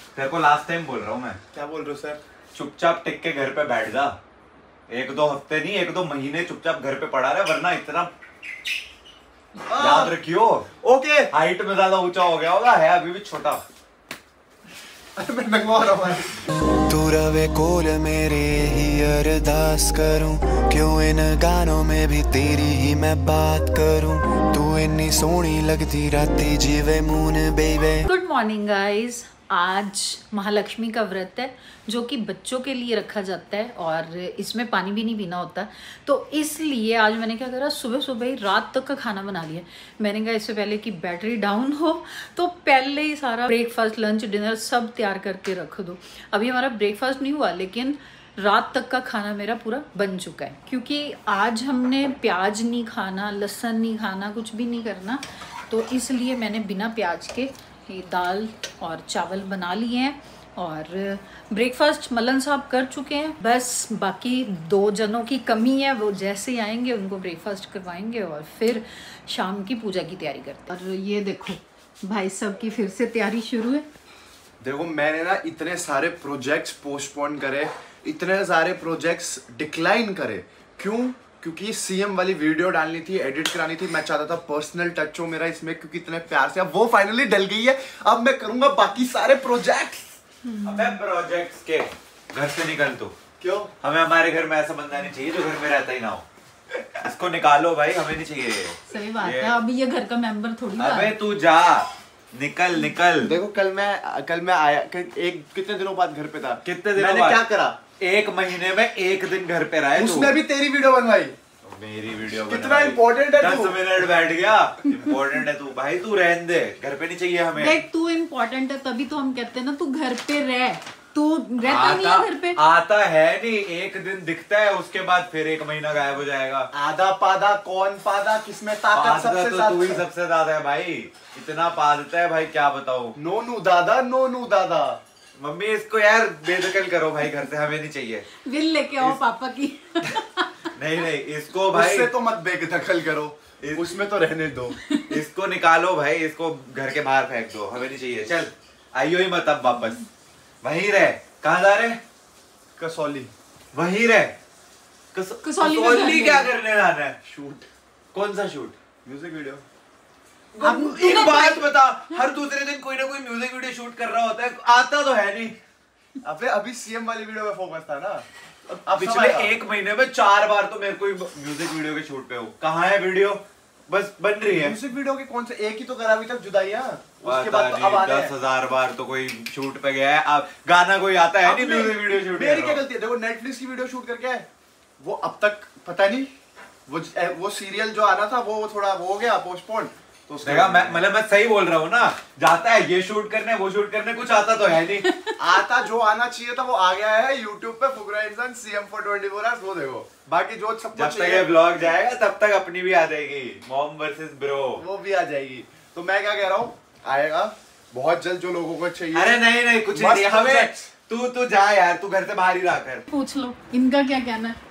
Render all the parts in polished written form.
तेरे को last time बोल रहा हूँ मैं। क्या बोल रहे हो सर? चुपचाप टिक के घर पे बैठ जा। 1-2 हफ्ते नहीं, 1-2 महीने चुपचाप घर पे पड़ा रहे, वरना इतना याद रखियो। ओके। हाइट में ज्यादा ऊंचा हो गया होगा, है अभी भी छोटा। मैं नंगा हो रहा हूँ। तू रवे कोल मेरे ही अरदास करूं, क्यों इन गानों में भी तेरी ही मैं बात करूं। तू इतनी सोहनी लगती राती जीवे मून बेबे। Good morning guys. आज महालक्ष्मी का व्रत है जो कि बच्चों के लिए रखा जाता है और इसमें पानी भी नहीं पीना होता। तो इसलिए आज मैंने क्या करा, सुबह सुबह ही रात तक का खाना बना लिया। मैंने कहा इससे पहले कि बैटरी डाउन हो तो पहले ही सारा ब्रेकफास्ट, लंच, डिनर सब तैयार करके रख दो। अभी हमारा ब्रेकफास्ट नहीं हुआ लेकिन रात तक का खाना मेरा पूरा बन चुका है, क्योंकि आज हमने प्याज नहीं खाना, लहसुन नहीं खाना, कुछ भी नहीं करना। तो इसलिए मैंने बिना प्याज के दाल और चावल बना लिए हैं और ब्रेकफास्ट मलन साहब कर चुके हैं। बस बाकी 2 जनों की कमी है, वो जैसे ही आएंगे उनको ब्रेकफास्ट करवाएंगे और फिर शाम की पूजा की तैयारी करते हैं। और ये देखो भाई साहब की फिर से तैयारी शुरू है। देखो मैंने ना इतने सारे प्रोजेक्ट्स पोस्टपोन करे, इतने सारे प्रोजेक्ट्स डिक्लाइन करे। क्यों? क्योंकि सीएम वाली वीडियो डालनी थी, एडिट करानी थी। मैं चाहता था पर्सनल टच हो मेरा इसमें, क्योंकि इतने प्यार से अब वो फाइनली डल गई है। अब मैं करूंगा बाकी सारे प्रोजेक्ट्स। अबे प्रोजेक्ट्स के घर से निकल तू। क्यों? हमें हमारे घर में ऐसा बंदा नहीं चाहिए जो घर में रहता ही ना हो। इसको निकालो भाई, हमें नहीं चाहिए। सही बात है, अभी ये घर का मेंबर थोड़ी। अबे तू जा, निकल निकल। देखो कल मैं आया, कितने दिनों बाद घर पे था। कितने दिनों मैंने बाद? क्या करा? 1 महीने में 1 दिन घर पे रहा है। उसमें भी तेरी वीडियो बनवाई। मेरी वीडियो कितना इम्पोर्टेंट है 10 मिनट बैठ गया। इम्पोर्टेंट है तू भाई, तू रहने दे, घर पे नहीं चाहिए हमें। देख तू इम्पोर्टेंट है तभी तो हम कहते हैं ना, तू घर पे रह। तू रहता नहीं है घर पे। आता है नहीं, 1 दिन दिखता है, उसके बाद फिर 1 महीना गायब हो जाएगा। आधा पादा कौन पादा, किसमें ताकत सबसे तो ज्यादा? तू ही सबसे ज्यादा है भाई, इतना पादता है भाई, क्या बताऊं। नोनू दादा, नोनू दादा। मम्मी इसको यार बेदखल करो भाई, घर से हमें नहीं चाहिए। बिल लेके आओ पापा की। नहीं इसको भाई उससे तो मत बेदखल करो, उसमें तो रहने दो। इसको निकालो भाई, इसको घर के बाहर फेंक दो, हमें नहीं चाहिए। चल आइयो ही मत अब वापस, वहीं रह। कहाँ जा रहे? कसौली। वहीं रह। कसौली क्या करने जाना है? शूट। कौन सा शूट? Music video. अब एक बात बता, हर दूसरे दिन कोई ना कोई म्यूजिक वीडियो शूट कर रहा होता है, आता तो है नहीं। अभी सीएम वाली वीडियो में फोकस था ना। अब पिछले 1 महीने में 4 बार तो मेरे को म्यूजिक वीडियो के शूट पे हो। कहाँ है वीडियो? बस बन रही है। म्यूजिक वीडियो के कौन से एक ही तो करा अभी तक, जुदाइयां। उसके बाद तो अब आने 10,000 बार तो कोई शूट पे गया है। अब गाना कोई आता है नहीं, म्यूजिक वीडियो शूट। मेरी क्या गलती है? देखो नेटफ्लिक्स की वीडियो शूट करके आए, वो अब तक पता नहीं, वो सीरियल जो आना था वो थोड़ा वो हो गया पोस्टपोन। तो मैं सही बोल रहा हूँ ना, जाता है ये शूट करने, वो शूट करने, कुछ आता तो है नहीं। आता जो आना चाहिए था वो आ गया है YouTube पे, फुकरा इंसान CM for 24 hours, वो देखो। बाकी जो सब जब तक ये ब्लॉग जाएगा तब तक अपनी भी आ जाएगी, मॉम वर्सेस ब्रो, वो भी आ जाएगी। तो मैं क्या कह रहा हूँ, आएगा बहुत जल्द जो लोगों को चाहिए। अरे नहीं कुछ नहीं हमें। तू जा यार, तू घर से बाहर ही रहा कर। पूछ लो इनका क्या कहना है,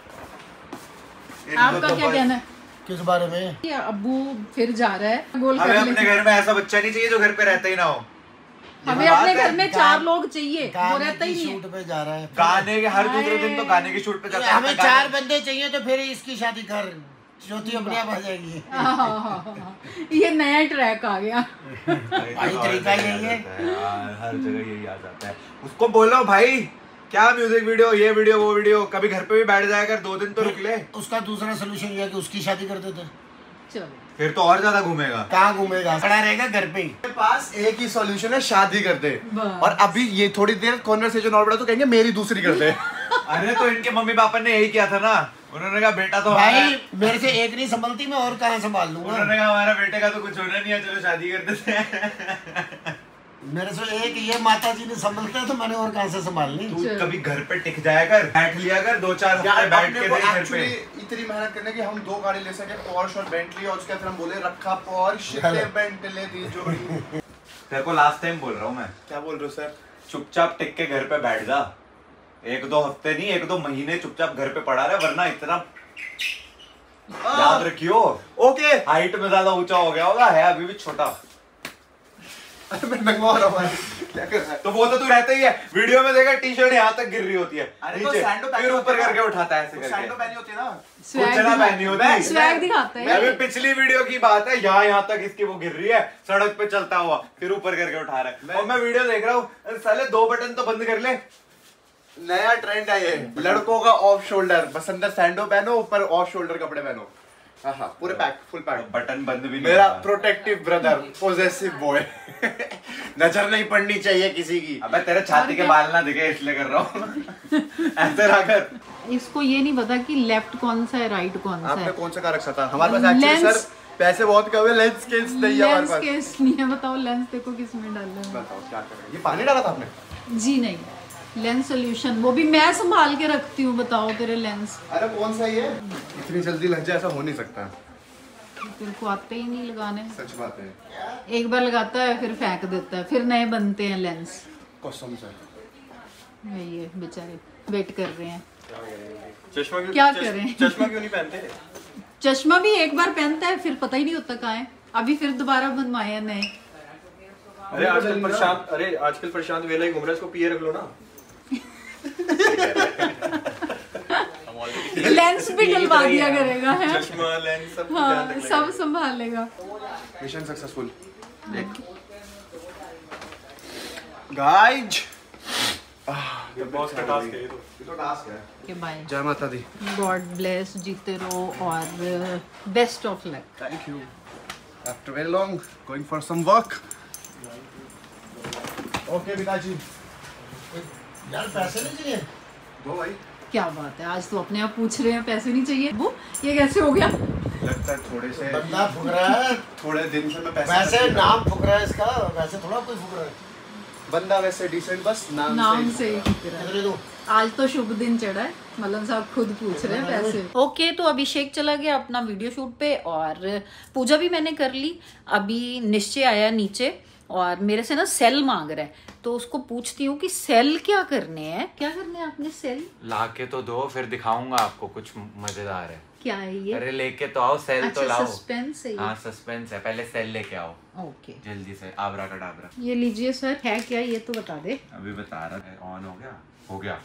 आपका क्या कहना है किस बारे में? अब्बू फिर जा रहा है गोल हमें करने। अपने घर में ऐसा बच्चा नहीं चाहिए जो घर पे रहता ही ना हो। हमें अपने घर में 4 लोग चाहिए, वो रहता ही नहीं है। शूट पे जा रहा है, गाने के हर दूसरे दिन तो गाने के शूट पे जाता है। हमें 4 बंदे चाहिए तो फिर इसकी शादी कर, ज्योति अपने आप आ जाएगी। ये नया ट्रैक आ गया। भाई तरीका यही है यार, हर जगह यही आ जाता है। उसको बोलो भाई, क्या म्यूजिक वीडियो, ये वीडियो, वो वीडियो, कभी घर पे भी बैठ जाया कर, 2 दिन तो रुक ले। उसका दूसरा सोल्यूशन ये है कि उसकी शादी कर देते। चलो फिर तो और ज्यादा घूमेगा। कहाँ घूमेगा, खड़ा रहेगा घर पे ही। मेरे पास एक ही सॉल्यूशन है, शादी कर दे। और अभी ये थोड़ी देर कॉन्वर्सेशन और बढ़ा तो कहेंगे मेरी दूसरी कर दे। अरे तो इनके मम्मी पापा ने यही किया था ना, उन्होंने कहा बेटा तो भाई मेरे से एक नहीं संभलती, मैं और कहाँ संभाल लूंगा। उन्होंने कहा हमारा बेटे का तो कुछ होना नहीं है, चलो शादी कर देते हैं। मेरे से एक ये माता जी ने संभलता है तो मैंने और कहाँ से संभालनी। तू कभी घर पे टिक जाया कर, बैठ लिया कर 2-4 हफ्ते बैठ के घर पे। इतनी मेहनत करने की हम 2 गाड़ी ले सके, पोर्श और बेंटली, और उसके बाद हम बोले रखा पोर्श ते बेंटली दी जोड़ी। तेरे को लास्ट टाइम बोल रहा हूँ मैं। क्या बोल रहे हो सर? चुपचाप टिक के घर पे बैठ जा। 1-2 हफ्ते नहीं, 1-2 महीने चुपचाप घर पे पड़ा रहे, वरना इतना याद रखियो। ओके। हाइट में ज्यादा ऊंचा हो गया होगा, है अभी भी छोटा। अरे मैं नंगवा रहा हूँ भाई, क्या कर रहा है? तो वो तो तू रहता ही है, वीडियो में देखा टी शर्ट यहाँ तक गिर रही होती है अरे तो नीचे, सैंडो पहनी फिर ऊपर होती है करके ना। उठाता है ऐसे तो करके। सैंडो पहनी होती है ना। कुछ ना पहनी होती है। स्वैग दिखाता है। अभी पिछली वीडियो की बात है, यहाँ तक इसकी वो गिर रही है सड़क पे चलता हुआ, फिर ऊपर करके उठा रहा है। और मैं वीडियो देख रहा हूँ, साले 2 बटन तो बंद कर ले। नया ट्रेंड है ये, लड़कों का ऑफ शोल्डर, बस अंदर सैंडो पहनो, ऊपर ऑफ शोल्डर कपड़े पहनो। हाँ पूरे पैक, फुल पैक। बटन बंद भी नहीं मेरा होता। Protective brother, possessive boy. नजर नहीं पड़नी चाहिए किसी की। अबे तेरे छाती के बाल ना दिखे इसलिए कर रहा हूँ। ऐसे रहा कर। इसको ये नहीं पता कि लेफ्ट कौन सा है राइट कौन सा आपने है। कौन सा कार रखा था? हमारे पास एक्चुअली लेंस- सर पैसे बहुत कम है, लेंस केस नहीं है हमारे लेंस पास। केस नहीं है। बताओ लेंस देखो किस में डालना है। बताओ क्या कर रहे हैं? ये पानी डाला था आपने? जी नहीं, लेंस सोल्यूशन वो भी मैं संभाल के रखती हूँ। बताओ तेरे लेंस अरे कौन सा ये? इतनी जल्दी लग जाए ऐसा हो नहीं सकता। तेरे को आते ही नहीं लगाने। सच बात है। एक बार लगाता है फिर फेंक देता है, फिर नए बनते हैं लेंस। कसम से। वही है बेचारे, वेट कर रहे हैं। चश्मा क्या करें? चश्मा क्यों नहीं पहनते? चश्मा भी एक बार पहनता है फिर पता ही नहीं होता कहाँ है। अभी फिर दोबारा बनवाए हैं नए। अरे आजकल प्रशांत वेला ही घूम रहा है, इसको पिए रख लो ना। लेंस भी डलवा दिया करेगा है। चश्मा लेंस सब हाँ सब संभालेगा। Mission successful. गाइज बॉस का टास्क है ये तो। ये तो टास्क है। के बाय, जय माता दी। गॉड ब्लेस, जीते रहो और best of luck. Thank you. After very long going for some work. Okay पिताजी। यार पैसे नहीं चाहिए? दो भाई। क्या बात है, आज तो अपने आप पूछ रहे हैं पैसे नहीं चाहिए। वो ये कैसे हो गया? लगता है थोड़े से, बंदा फुक रहा है। थोड़े दिन से मैं पैसे वैसे नाम फुक रहा है इसका, वैसे थोड़ा कोई फुक रहा है। बंदा वैसे डिसेंट, बस नाम से ही दिख रहा है। इधर दो। आज तो शुभ दिन चढ़ा है, मल्लन साहब खुद पूछ रहे हैं पैसे। ओके तो अभिषेक चला गया अपना वीडियो शूट पे और पूजा भी मैंने कर ली। अभी निश्चय आया नीचे और मेरे से ना सेल मांग रहा है, तो उसको पूछती हूँ कि सेल क्या करने हैं। क्या करने हैं आपने सेल? ला के तो दो, फिर दिखाऊंगा आपको कुछ मजेदार है। क्या है ये? अरे लेके तो आओ, सेल अच्छा तो लाओ। सस्पेंस है ये। हाँ सस्पेंस है, पहले सेल लेके आओ ओके जल्दी से। आबरा का डाबरा ये लीजिए सर। है क्या ये तो बता दे। अभी बता रहा है। ऑन हो गया? हो गया।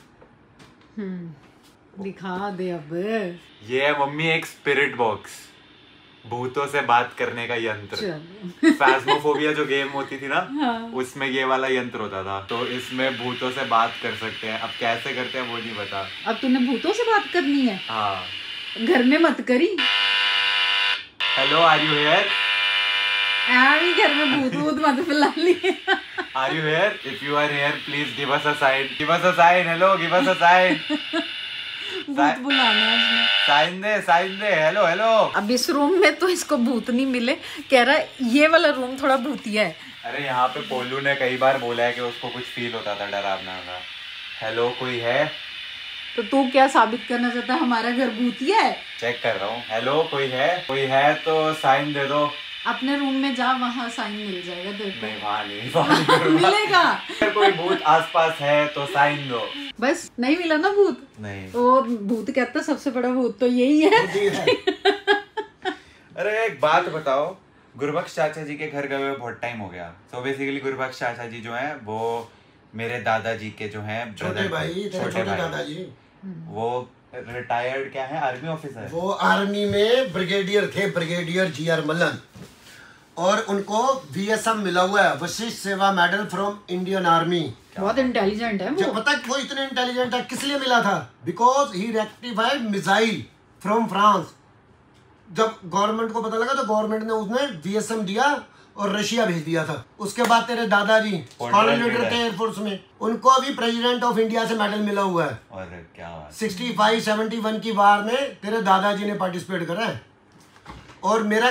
दिखा दे अब। ये है मम्मी एक स्पिरिट बॉक्स, भूतों से बात करने का यंत्र। चलो फैस्मोफोबिया जो गेम होती थी ना, उसमें ये वाला यंत्र होता था, तो इसमें भूतों से बात कर सकते हैं। अब कैसे करते हैं वो नहीं पता। अब तूने भूतों से बात करनी है? हाँ। घर में मत करी। Hello are you here? घर में भूत भूत मत फैला लिए। Are you here? If you are here please give us a sign. Give us a sign. Hello give us a sign. भूत बुलाना है उसने। साइन दे, साइन दे। Hello hello. अब इस रूम में तो इसको भूत नहीं मिले, कह रहा है ये वाला रूम थोड़ा भूतिया है। अरे यहाँ पे पोलू ने कई बार बोला है कि उसको कुछ फील होता था, डरावना था। हेलो कोई है? तो तू क्या साबित करना चाहता है हमारा घर भूतिया है? चेक कर रहा हूँ। हेलो कोई है? कोई है तो साइन दे दो। अपने रूम में जा, वहाँ साइन मिल जाएगा तेरे को। नहीं वहाँ नहीं, वहाँ नहीं करूँगा। मिलेगा। अगर कोई भूत आसपास है तो साइन दो। बस नहीं मिला ना भूत? नहीं। और भूत कहता है सबसे बड़ा भूत तो यही है। अरे एक बात बताओ, गुरबख्श चाचा जी के घर गए हुए बहुत टाइम हो गया। तो बेसिकली गुरबख्श चाचा जी जो हैं वो मेरे दादाजी के जो हैं छोटे भाई, छोटे दादाजी। वो रिटायर्ड क्या है, आर्मी ऑफिसर। वो आर्मी में ब्रिगेडियर थे, ब्रिगेडियर जीआर मल्लन। और उनको VSM मिला हुआ है, Vishisht Seva medal from Indian army. बहुत इंटेलिजेंट है जब वो। पता है वो इतने इंटेलिजेंट है, किस लिए मिला था? Because he rectified missile from France. जब गवर्नमेंट को पता लगा तो गवर्नमेंट ने उसने VSM दिया और रशिया भेज दिया था। उसके बाद तेरे दादाजी कॉर्डिनेटर थे एयरफोर्स में, उनको अभी प्रेसिडेंट ऑफ इंडिया से मेडल मिला हुआ है। और क्या 65-71 की वार में तेरे दादाजी ने पार्टिसिपेट करा है। और मेरा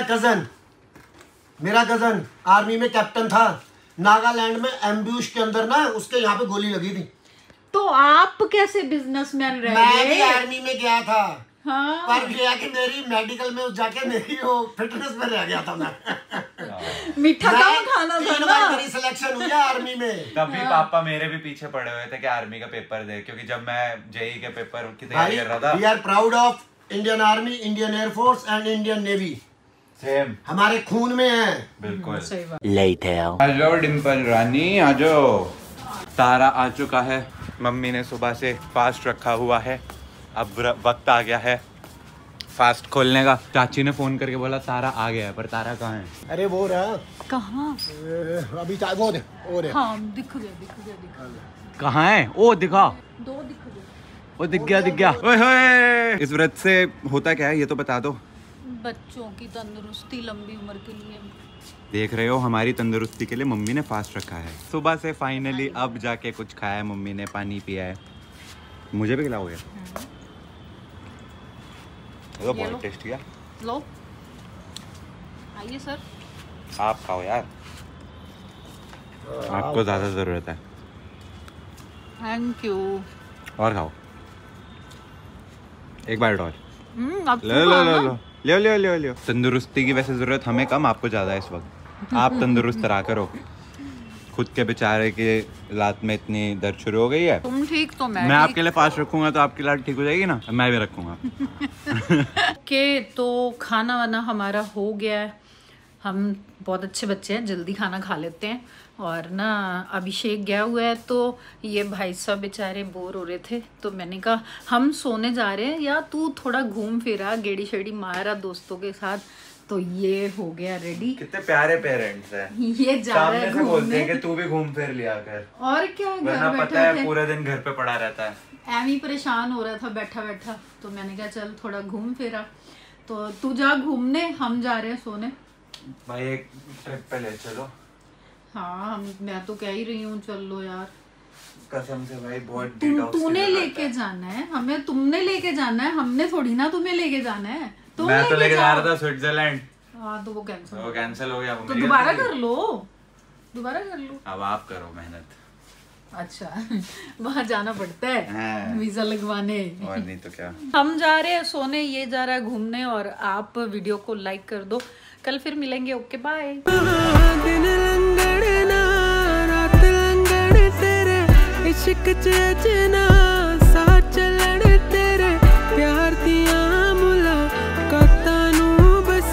कजन आर्मी में कैप्टन था। नागालैंड में एम्ब्यूश के अंदर ना उसके यहाँ पे गोली लगी थी। तो आप कैसे बिजनेसमैन रह मैं भी गए? आर्मी में गया था। हाँ। पर ये कि मेरी मेडिकल में जाके मेरी वो फिटनेस में रह गया था मैं। मीठा कम खाना था ना। मेरी सिलेक्शन हुई है आर्मी में। तभी पापा मेरे भी पीछे पड़े हुए थे कि आर्मी का पेपर दे, क्योंकि जब मैं जेई के पेपर की तैयारी कर रहा था। We are proud of Indian army, Indian air force and Indian navy. Same हमारे खून में है। बिल्कुल सही बात। हेलो डिम्पल रानी आ जाओ। तारा आ चुका है। मम्मी ने सुबह से फास्ट रखा हुआ है। अब वक्त आ गया है फास्ट खोलने का। चाची ने फोन करके बोला तारा आ गया है, पर तारा कहाँ है? अरे वो रहा कहाँ? अभी वो दे हाँ दिख गया। कहाँ है? ओ दिखा, दो दिख गए। वो दिख गया। ओए होए। इस व्रत से होता क्या है ये तो बता दो। बच्चों की तंदुरुस्ती, लंबी उम्र के लिए। देख रहे हो हमारी तंदुरुस्ती के लिए मम्मी ने फास्ट रखा है। सुबह से फाइनली अब जाके कुछ खाया है मम्मी ने, पानी पिया है। मुझे भी खिलाओगे? तो बहुत टेस्टी है। लो आइए सर। आप खाओ यार, आपको ज्यादा जरूरत है। Thank you. और खाओ, एक बार और। अब ले। तंदुरुस्ती की वैसे जरूरत हमें कम, आपको ज्यादा है इस वक्त। आप तंदुरुस्त रहा करो। खुद के बेचारे के लात में इतनी दर्द शुरू हो गई है। तुम ठीक तो मैं आपके लिए फास्ट रखूंगा तो आपकी लात ठीक हो जाएगी ना, मैं भी रखूंगा। के तो खाना वाना हमारा हो गया है। हम बहुत अच्छे बच्चे हैं, जल्दी खाना खा लेते हैं। और ना अभिषेक गया हुआ है तो ये भाई साहब बेचारे बोर हो रहे थे, तो मैंने कहा हम सोने जा रहे हैं, या तू थोड़ा घूम फिरा, गेड़ी शेड़ी मारा दोस्तों के साथ। तो ये हो गया रेडी। कितने प्यारे पेरेंट्स हैं। ये जा रहा है सामने से बोलते हैं घूमने। कि तू भी घूम फिर लिया कर। और क्या, वरना घर पता है बैठे पूरा दिन घर पे पड़ा रहता है। एम ही परेशान हो रहा था बैठा बैठा, तो मैंने कहा चल थोड़ा घूम फिरा। तो तू जा घूमने, हम जा रहे हैं सोने। भाई एक ट्रिप पे ले चलो। हाँ मैं तो कह ही रही हूँ चल लो यार। कसम से भाई बहुत तूने लेके जाना है हमें, तुमने लेके जाना है, हमने थोड़ी ना तुम्हें लेके जाना है। तुम मैं तो लेके जा जाओ। रहा था स्विट्जरलैंड। हाँ तो वो कैंसिल हो गया। तो दोबारा कर लो। अब आप करो मेहनत। अच्छा वहाँ जाना पड़ता है हाँ। वीजा लगवाने। और नहीं तो क्या। हम जा रहे हैं सोने, ये जा रहा है घूमने। और आप वीडियो को लाइक कर दो। कल फिर मिलेंगे। Okay bye. दिन लंगड़ ना रात लंगड़ तेरे इश्क च अजना